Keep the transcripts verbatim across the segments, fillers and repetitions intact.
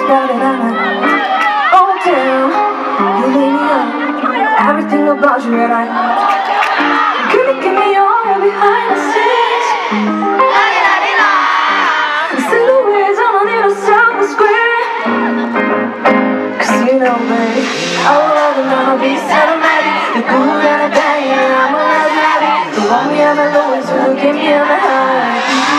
got it, I'm like, oh damn, you leave me up. Everything about you that I couldn't give me all behind the scenes. See the words on a little silver square. Cause you know, baby, I would rather not be cinematic. The good and the bad, yeah, I'm a love. The one we have a low is who give me a high.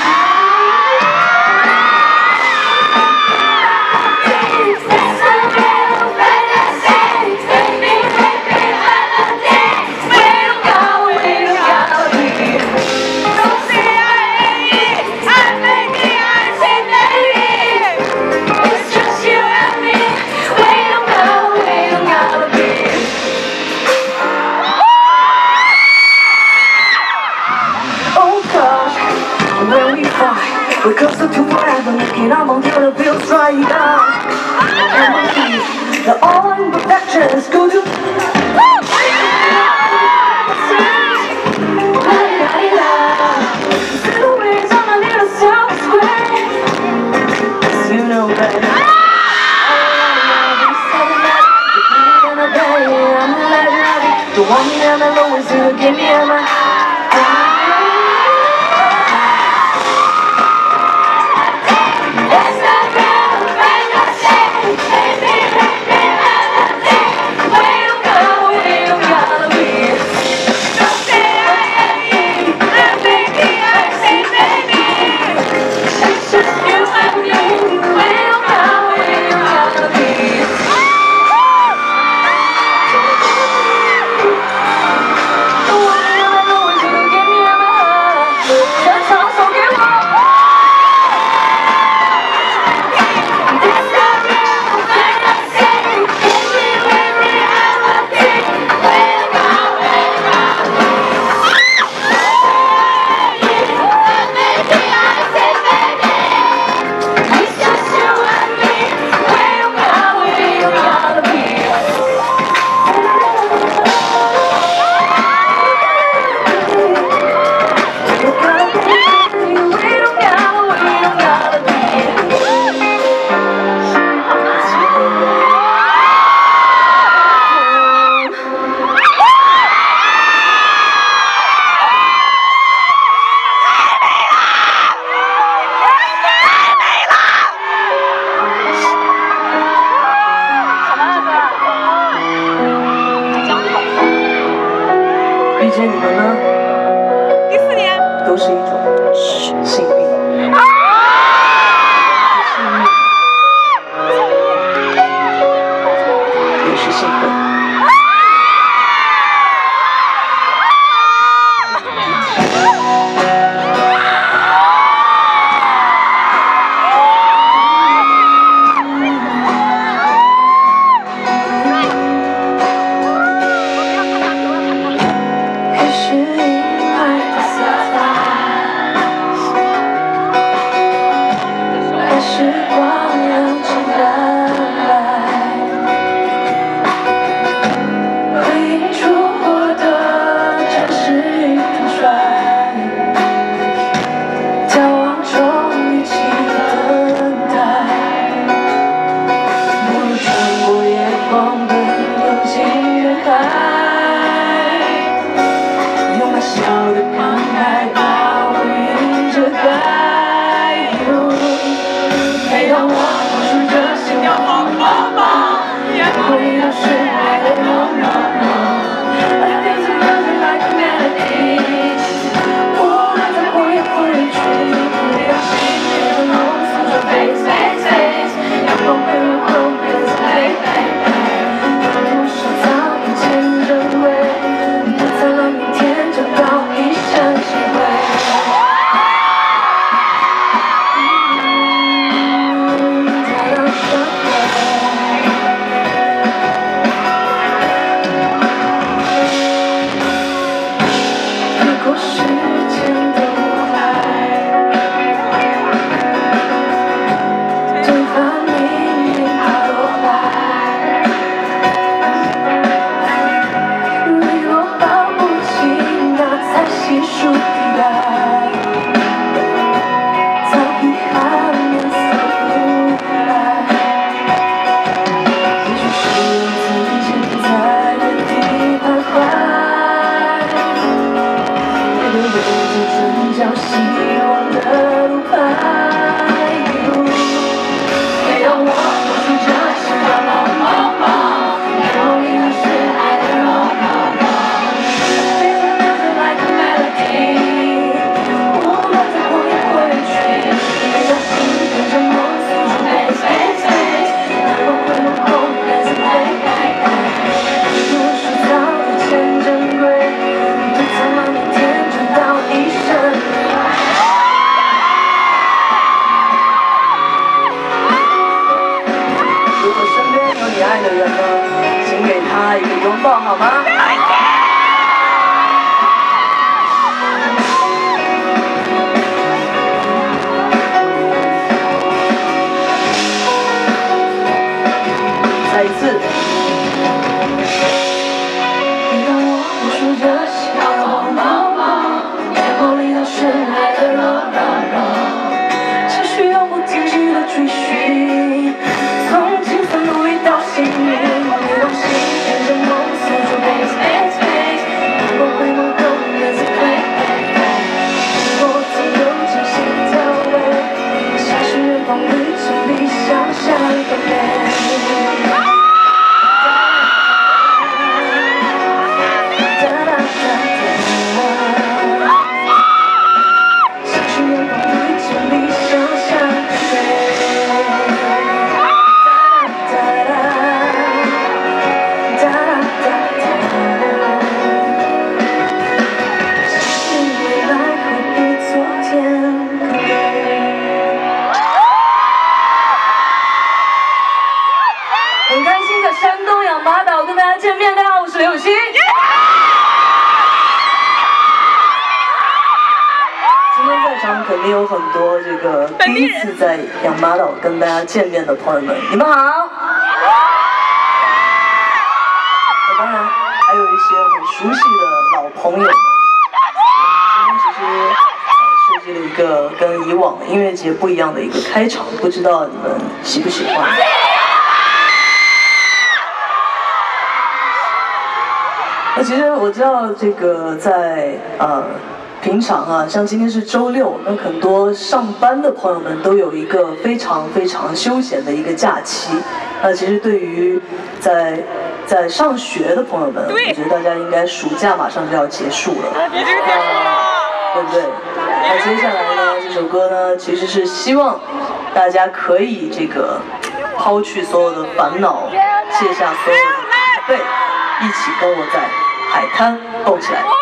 When we fight, we're closer to forever, looking up until the bills dry down. And we keep the all imperfections go to little wings on a little silver square. Cause you know, baby, the one me and I know is you give me a man.遇见你们呢，第四年都是一种幸运。也是幸福。也许爱的人呢，请给他一个拥抱好吗？再一次。每当我无数着心慌忙忙，天空里都是爱的热热热，只需要不停止的追寻，从青涩努力到幸运，你用心跟着梦诉说 base base base， 我会梦后面再 play play play， 我总有惊喜的味，下雪月光旅程比想象更美。很开心在山东养马岛跟大家见面，大家好，我是刘雨昕。今天在场肯定有很多这个第一次在养马岛跟大家见面的朋友们，你们好。当然还有一些很熟悉的老朋友们。今天其实设计了一个跟以往的音乐节不一样的一个开场，不知道你们喜不喜欢？那其实我知道这个在呃平常啊，像今天是周六，那很多上班的朋友们都有一个非常非常休闲的一个假期。那其实对于在在上学的朋友们，我觉得大家应该暑假马上就要结束了，啊，对不对？那接下来呢，这首歌呢，其实是希望大家可以这个抛去所有的烦恼，卸下所有的疲惫，一起跟我在海滩蹦起来。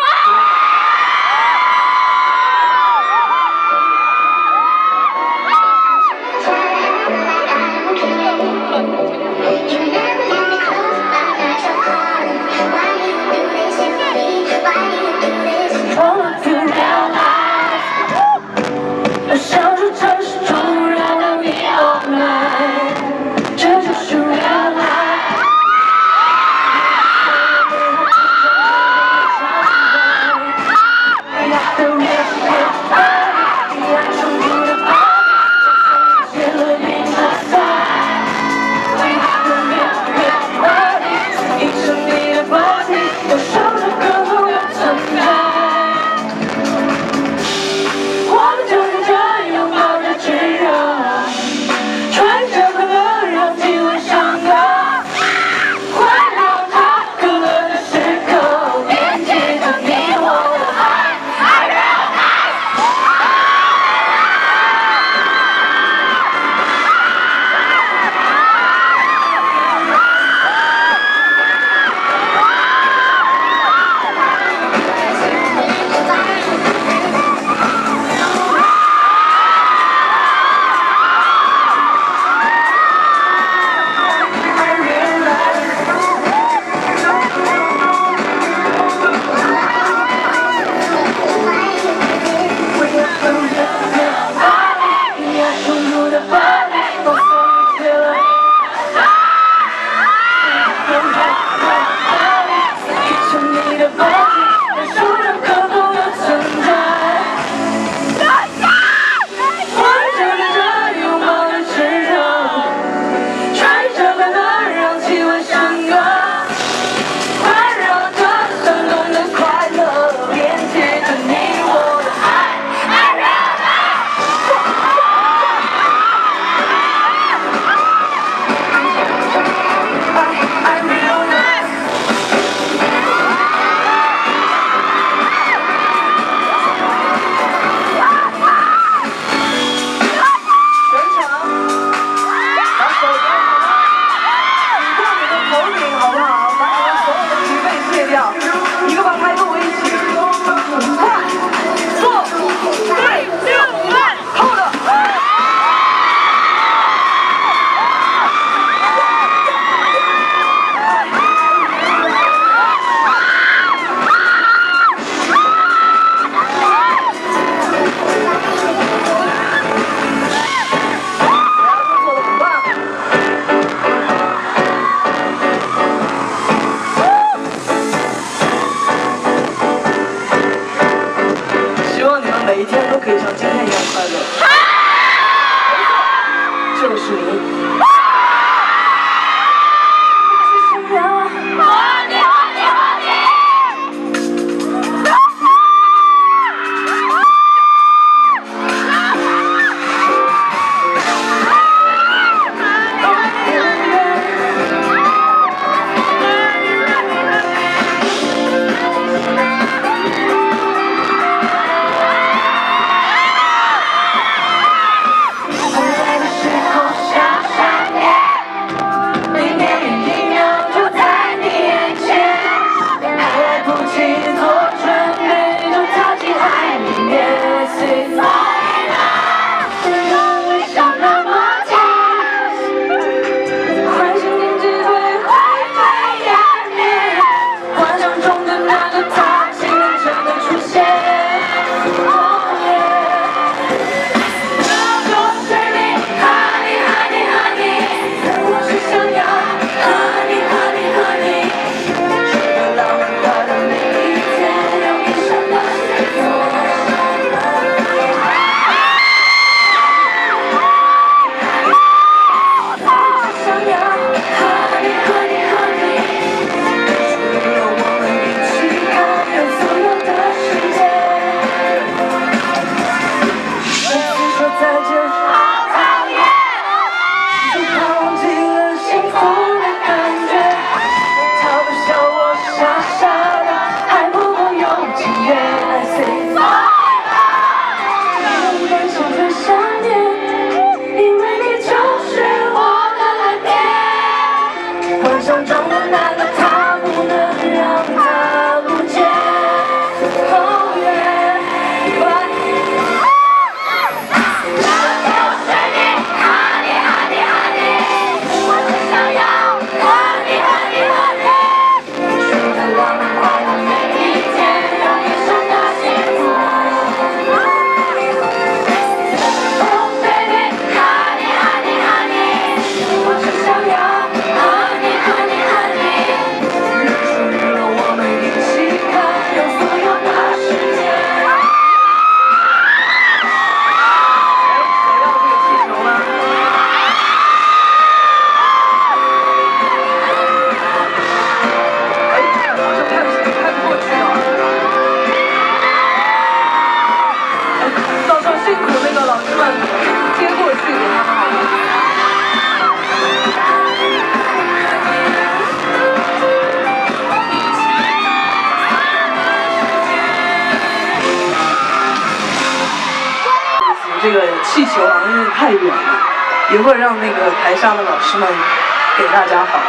这个气球好像有点太远了，一会儿让那个台下的老师们给大家好。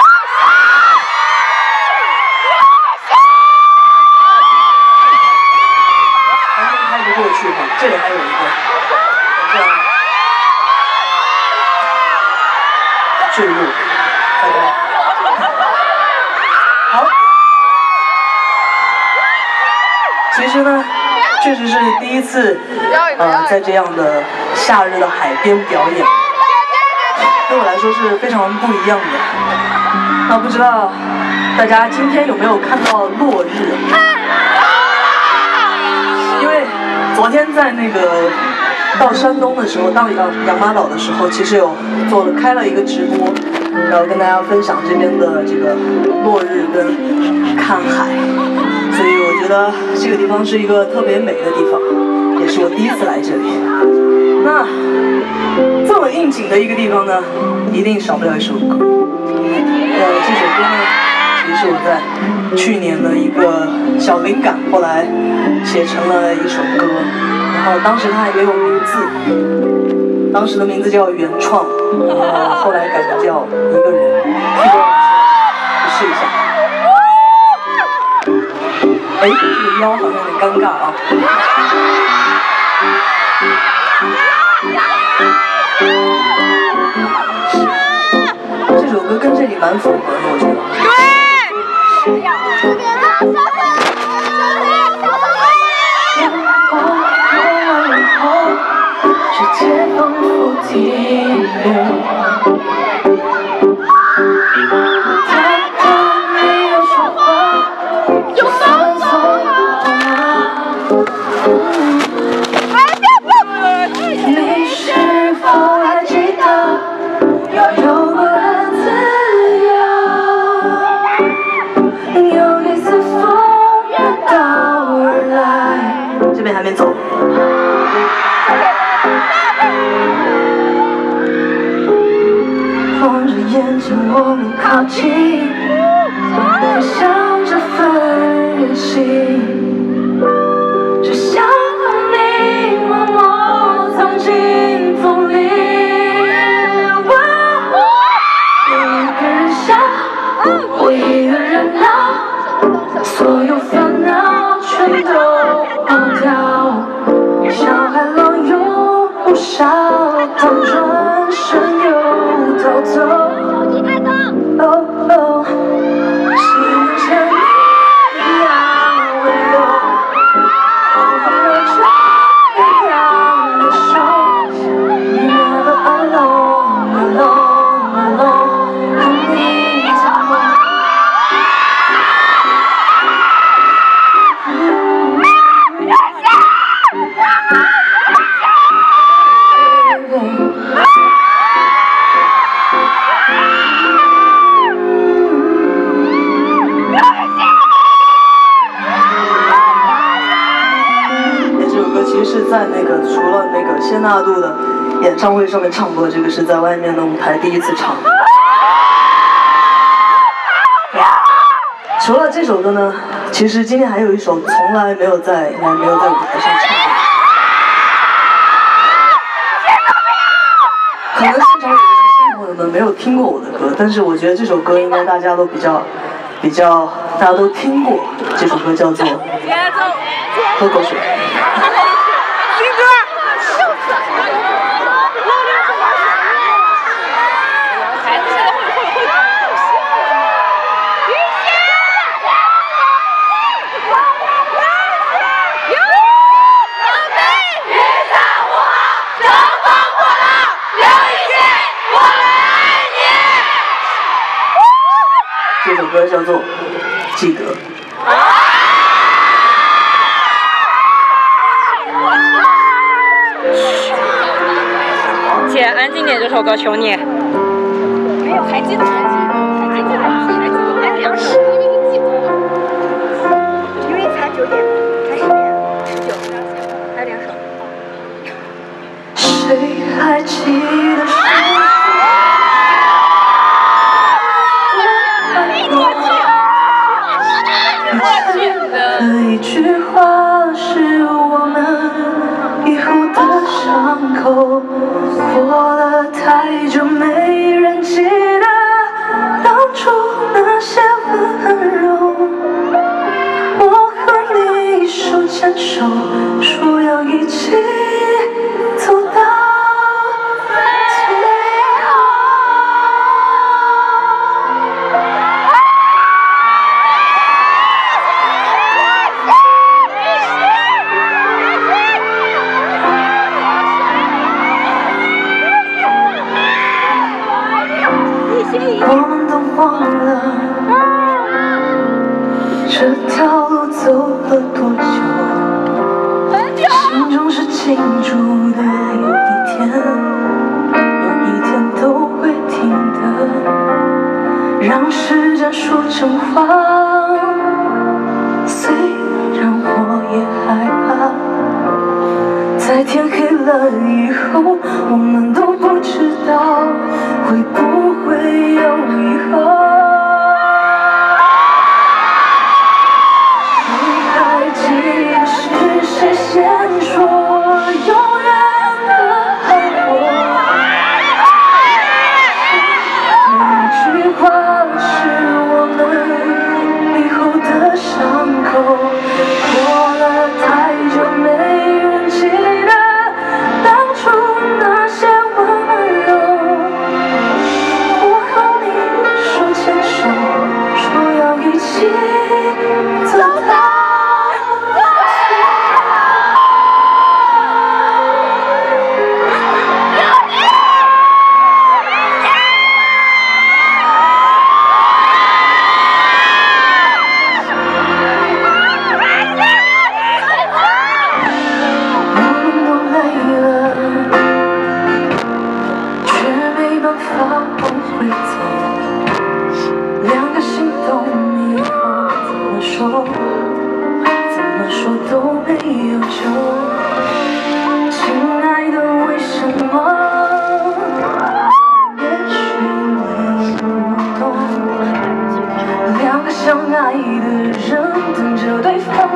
完全开不过去哈，这里还有一个，这样坠落，拜拜。好，其实呢。 确实是第一次，呃，在这样的夏日的海边表演，对我来说是非常不一样的。那不知道大家今天有没有看到落日？因为昨天在那个到山东的时候，到杨杨妈岛的时候，其实有做了开了一个直播，然后跟大家分享这边的这个落日跟看海。 所以我觉得这个地方是一个特别美的地方，也是我第一次来这里。那这么应景的一个地方呢，一定少不了一首歌。呃，这首歌呢，其实是我在去年的一个小灵感，后来写成了一首歌。然后当时它也有名字，当时的名字叫原创，然后后来改名叫一个人。这个你试一下。 哎，这个腰好像有点尴尬啊。这首歌跟这里蛮符合的，我觉得。对。是街坊附近。 有过的自由，有一丝风越道而来。 这边还没走。 望着眼睛，我们靠近，分享这份任性，只想和你默默藏进风里。有一个人笑，我一个人闹，所有烦恼全都抛掉。小海浪有不少，当转身又逃走。哦哦，心像你一样温柔，仿佛握着一样的手。Never alone, alone, alone， 和你在梦。 是在那个除了那个谢纳杜的演唱会上面唱过，这个是在外面的舞台第一次唱。除了这首歌呢，其实今天还有一首从来没有在还没有在舞台上唱过。可能现场有一些新朋友们没有听过我的歌，但是我觉得这首歌应该大家都比较比较大家都听过。这首歌叫做《喝口水》。这首歌叫做《记得》。 姐，安静点，这首歌求你。 没有，还记得，还记得，还记得，还记得，还两首，因为你记不住，因为才九点，才十点，十九，还两首。 谁还记得谁？的一句话是我们以后的伤口，过了太久没人记得当初那些温柔。我和你手牵手，说要一起走到最后。我们都忘了这条路走了多久，心中是清楚的，有一天，有一天都会听的，让时间说真话。虽然我也害怕，在天黑了以后，我们都不知道会不会有以后。谁还记得是谁先说永远的爱我？那句话是我们以后的伤口，过了太久没人记得当初那些温柔。我和你手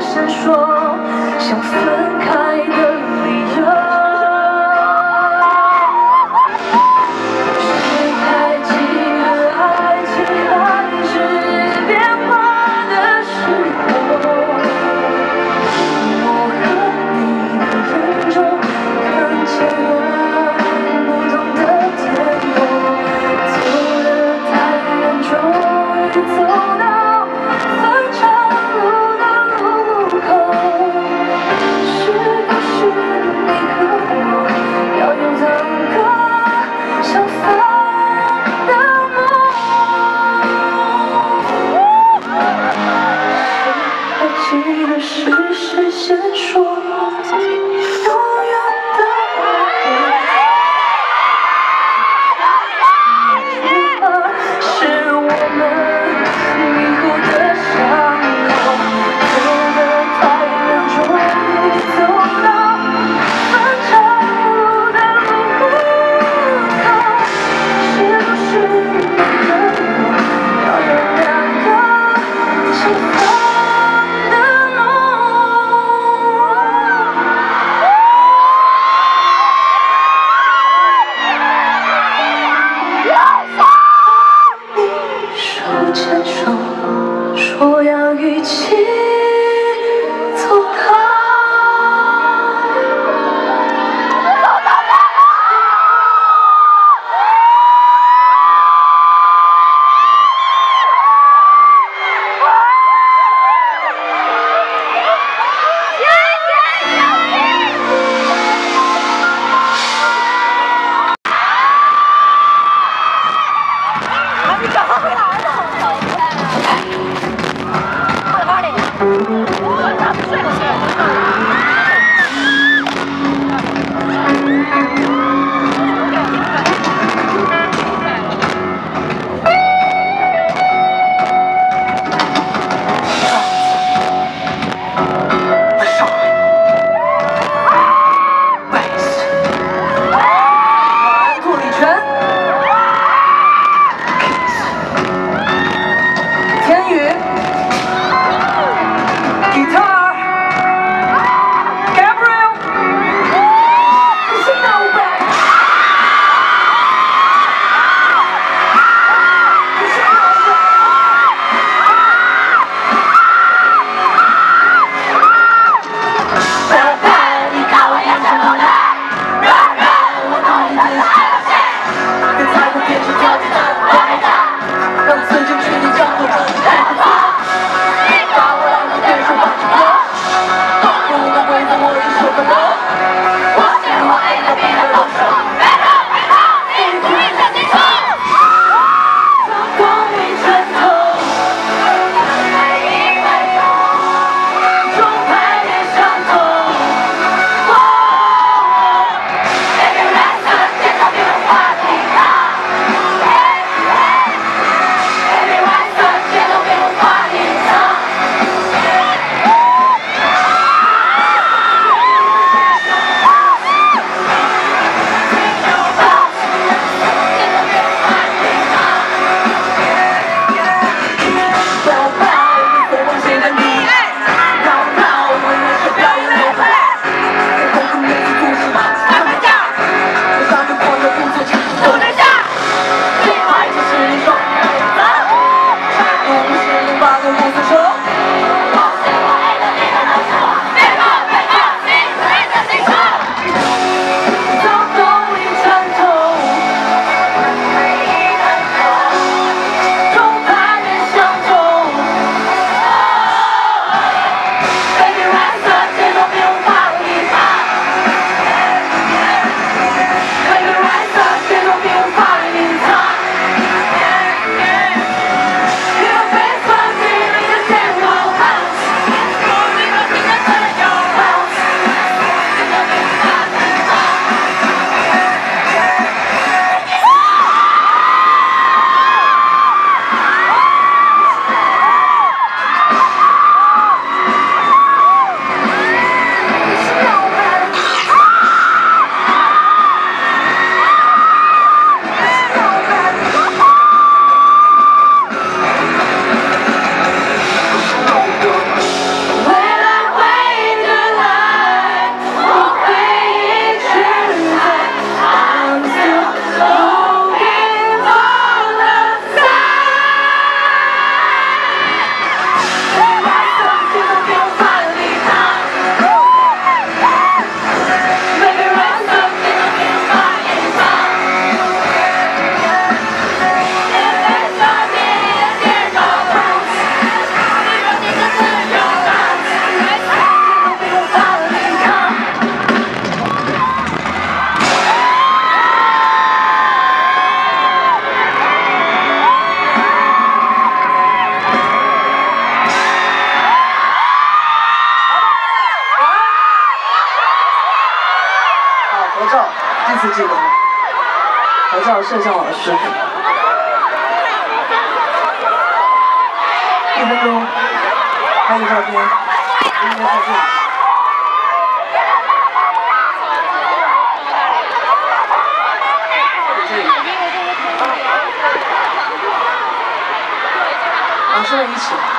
闪烁，像分开的理由。谁还记得爱情开始变化的时候？我和你的眼中看见了不同的天空，走得太远，终于走到分岔路的路口。是合照，这次记得合照，摄像老师。一分钟，拍个照片，应该在这里。这里。老师们一起。